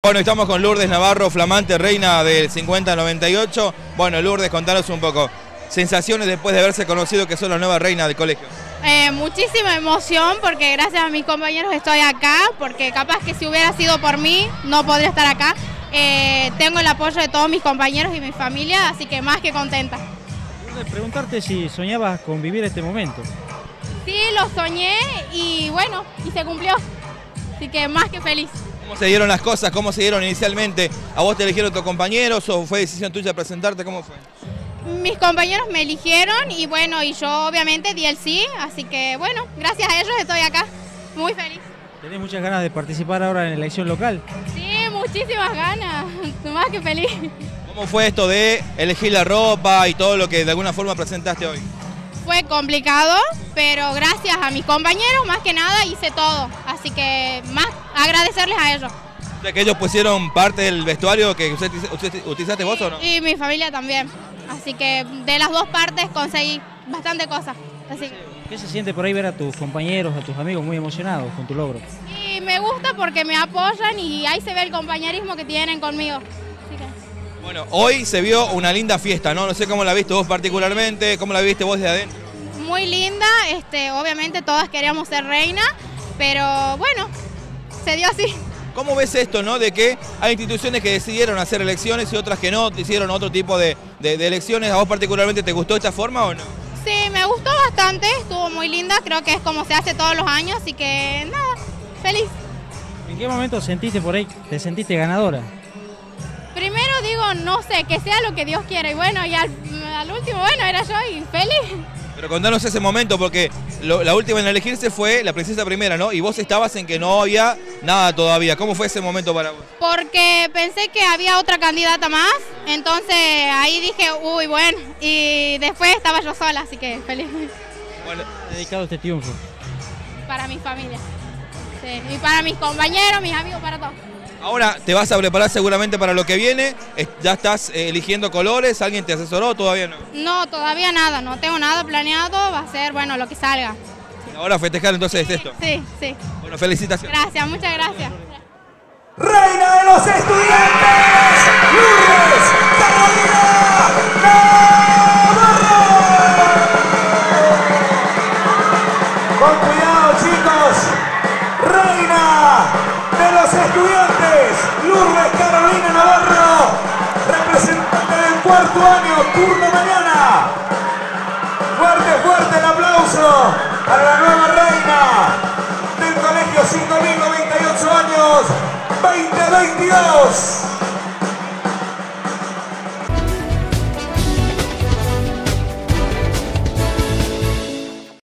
Bueno, estamos con Lourdes Navarro, flamante reina del 50-98. Bueno, Lourdes, contanos un poco. Sensaciones después de haberse conocido que sos la nueva reina del colegio. Muchísima emoción porque gracias a mis compañeros estoy acá, porque capaz que si hubiera sido por mí no podría estar acá. Tengo el apoyo de todos mis compañeros y mi familia, así que más que contenta. Preguntarte si soñabas con vivir este momento. Sí, lo soñé y bueno, y se cumplió, así que más que feliz. ¿Cómo se dieron las cosas? ¿Cómo se dieron inicialmente? ¿A vos te eligieron tus compañeros o fue decisión tuya presentarte? ¿Cómo fue? Mis compañeros me eligieron y bueno, y yo obviamente di el sí, así que bueno, gracias a ellos estoy acá, muy feliz. ¿Tenés muchas ganas de participar ahora en la elección local? Sí, muchísimas ganas, más que feliz. ¿Cómo fue esto de elegir la ropa y todo lo que de alguna forma presentaste hoy? Fue complicado, pero gracias a mis compañeros más que nada hice todo, así que más agradecerles a ellos. O sea, que ellos pusieron parte del vestuario que utilizaste vos o no? Y mi familia también, así que de las dos partes conseguí bastante cosas. Así. ¿Qué se siente por ahí ver a tus compañeros, a tus amigos muy emocionados con tu logro? Y me gusta porque me apoyan y ahí se ve el compañerismo que tienen conmigo. Así que... Bueno, hoy se vio una linda fiesta, ¿no? No sé cómo la viste vos particularmente, cómo la viste vos de adentro. Muy linda, obviamente todas queríamos ser reina, pero bueno, se dio así. ¿Cómo ves esto, no? De que hay instituciones que decidieron hacer elecciones y otras que no, hicieron otro tipo de elecciones. ¿A vos particularmente te gustó esta forma o no? Sí, me gustó bastante, estuvo muy linda, creo que es como se hace todos los años, así que nada, feliz. ¿En qué momento sentiste por ahí, te sentiste ganadora? Primero digo, no sé, que sea lo que Dios quiera, y bueno, y al último, bueno, era yo y feliz. Pero contanos ese momento, porque la última en elegirse fue la princesa primera, ¿no? Y vos estabas en que no había nada todavía. ¿Cómo fue ese momento para vos? Porque pensé que había otra candidata más, entonces ahí dije, uy, bueno, y después estaba yo sola, así que feliz. Bueno, dedicado este triunfo. Para mi familia, sí, y para mis compañeros, mis amigos, para todos. Ahora te vas a preparar seguramente para lo que viene, ya estás eligiendo colores, ¿alguien te asesoró? ¿Todavía no? No, todavía nada, no tengo nada planeado, va a ser, bueno, lo que salga. Ahora festejar entonces esto. Sí, sí. Bueno, felicitaciones. Gracias, muchas gracias. Reina de los estudiantes, Lourdes Navarro. Con cuidado, chicos. Reina de los estudiantes, Lourdes Carolina Navarro, representante del cuarto año, turno mañana. Fuerte el aplauso para la nueva reina del colegio 5098 años 2022.